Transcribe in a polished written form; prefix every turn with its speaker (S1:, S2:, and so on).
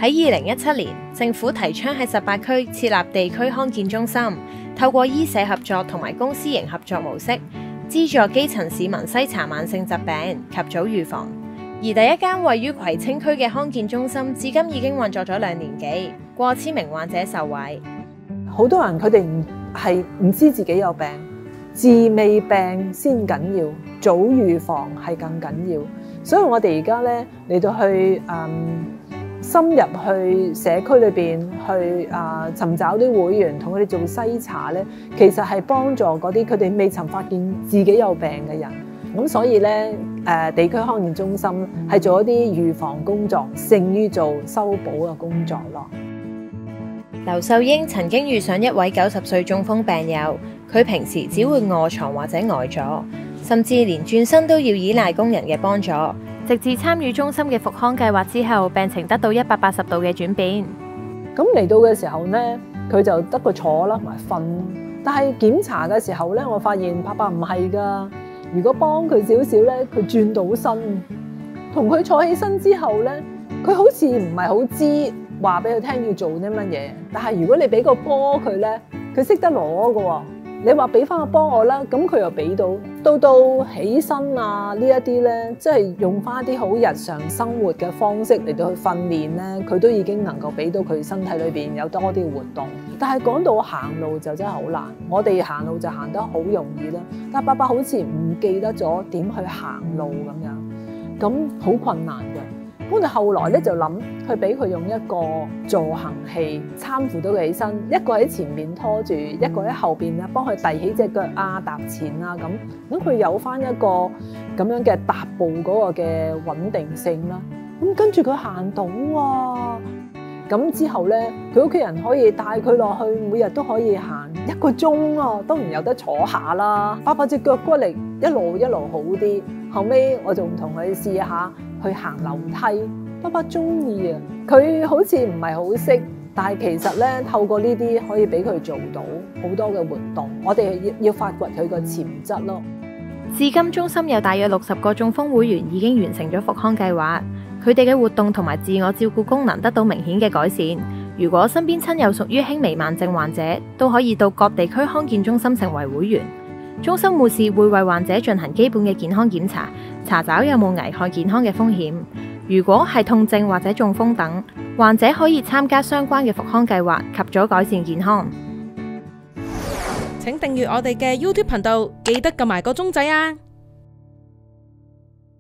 S1: 喺2017年，政府提倡喺18區設立地區康健中心，透過醫社合作同埋公私營合作模式，資助基層市民篩查慢性疾病，及早預防。而第一間位於葵青區嘅康健中心，至今已經運作咗2年幾，過千名患者受惠。
S2: 好多人佢哋唔知自己有病，治未病先緊要，早預防係更緊要。所以我哋而家咧嚟到去深入去社區裏邊去尋找啲會員，同佢哋做篩查咧，其實係幫助嗰啲佢哋未曾發現自己有病嘅人。咁所以咧地區康健中心係做一啲預防工作，勝於做修補嘅工作咯。
S1: 劉秀英曾經遇上一位90歲中風病友，佢平時只會臥床或者呆咗，甚至連轉身都要依賴工人嘅幫助。直至參與中心嘅復康計劃之後，病情得到180度嘅轉變。
S2: 咁嚟到嘅時候咧，佢就得個坐啦，同埋瞓。但係檢查嘅時候咧，我發現伯伯唔係㗎。如果幫佢少少咧，佢轉到身。同佢坐起身之後咧，佢好似唔係好知話俾佢聽要做啲乜嘢。但係如果你俾個波佢咧，佢識得攞㗎喎。你話俾翻個波我啦，咁佢又俾到。到起身啊呢一啲咧，即係用翻啲好日常生活嘅方式嚟到去訓練咧，佢都已經能夠俾到佢身體裏邊有多啲活動。但係講到行路就真係好難，我哋行路就行得好容易啦，但係伯伯好似唔記得咗點去行路咁樣，咁好困難嘅。我哋後來咧就諗去俾佢用一個助行器，攙扶到佢起身，一個喺前面拖住，一個喺後邊咧幫佢遞起隻腳啊、踏前啊咁佢有翻一個咁樣嘅踏步嗰個嘅穩定性啦。咁跟住佢行到啊，咁之後咧佢屋企人可以帶佢落去，每日都可以行1個鐘啊，當然有得坐下啦。伯伯隻腳骨力一路好啲，後尾我仲同佢試下去行樓梯，伯伯中意啊！佢好似唔係好識，但係其實咧透過呢啲可以俾佢做到好多嘅活動。我哋要發掘佢個潛質咯。
S1: 至今中心有大約60個中風會員已經完成咗復康計劃，佢哋嘅活動同埋自我照顧功能得到明顯嘅改善。如果身邊親友屬於輕微慢症患者，都可以到各地區康健中心成為會員。中心護士會為患者進行基本嘅健康檢查，查找有冇危害健康嘅風險。如果係痛症或者中風等，患者可以參加相關嘅復康計劃，及早改善健康。
S3: 請訂閱我哋嘅 YouTube 頻道，記得撳埋個鐘仔啊！